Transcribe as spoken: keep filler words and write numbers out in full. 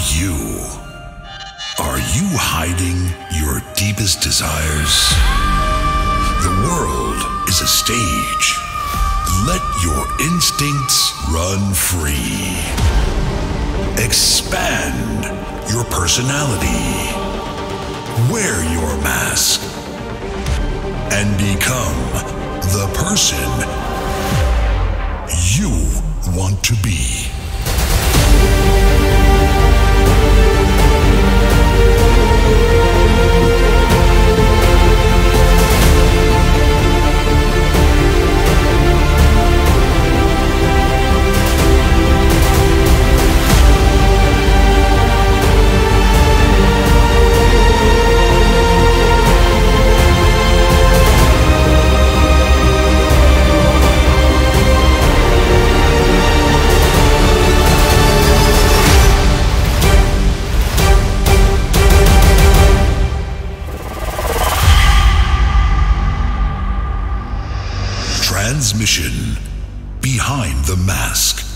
you? Are you hiding your deepest desires? The world is a stage. Let your instincts run free. Expand your personality. Wear your mask and become the person you want to be. Transmission Behind the Mask.